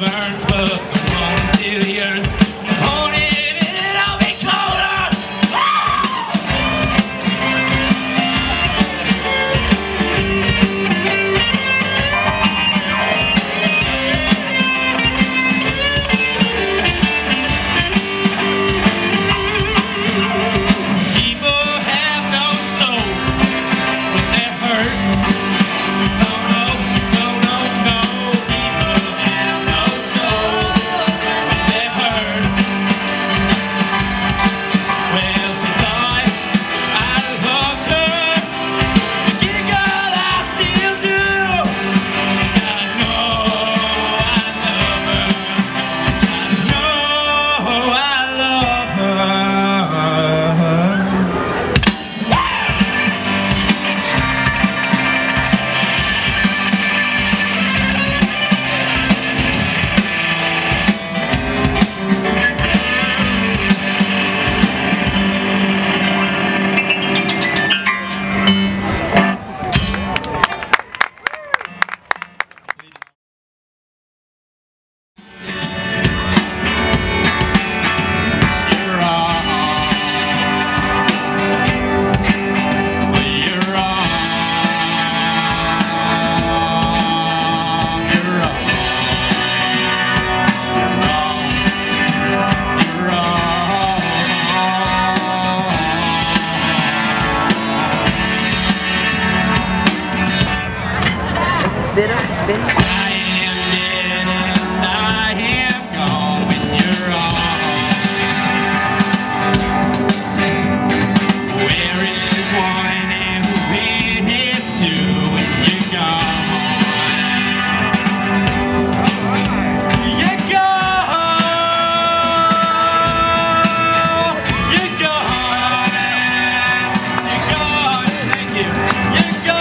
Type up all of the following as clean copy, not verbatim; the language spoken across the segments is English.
burns, but the moon still yearns. Holding it, I'll be closer. People have no soul when they're hurt. No, no, no, no, no. People have no soul when they're hurt. Well, she thought I loved her. Get a girl, I still do. I know I love her. I know I love her. I am dead and I am gone when you're wrong. Where is one and when is two when you're gone? You're gone. You're gone. You're gone. Thank you. You're gone.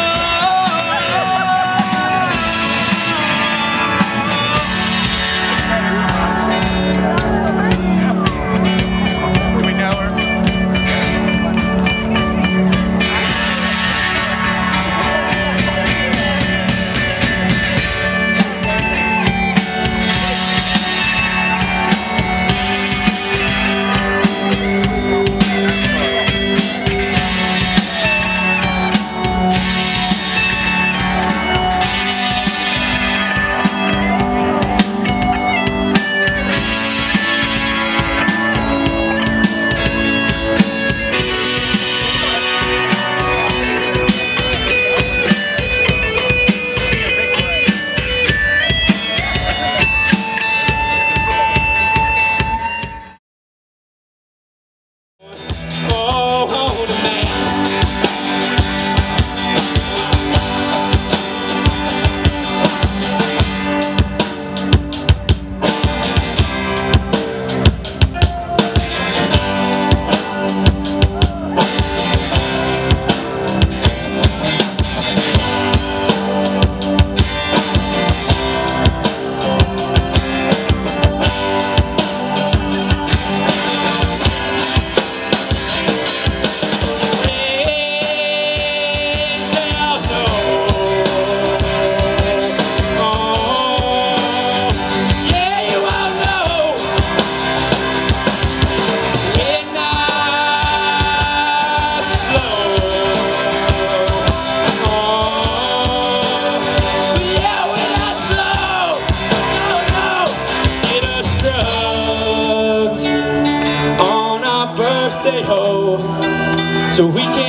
So we can